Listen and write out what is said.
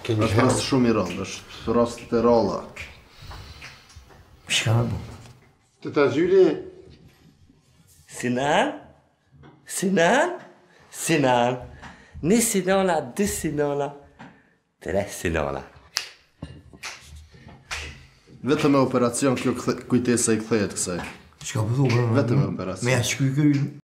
është rast shumë i rëndë, është rast të ralla. Shka bu? Të ta gjyri... Sinan? Sinan? Sinan? Një Sinana, dy Sinana, tre Sinana. Vetëm me operacion kjo kujtesa i kthehet kësaj. Shka po thu, bërë? Vetëm me operacion. Me ja shkuj kërën.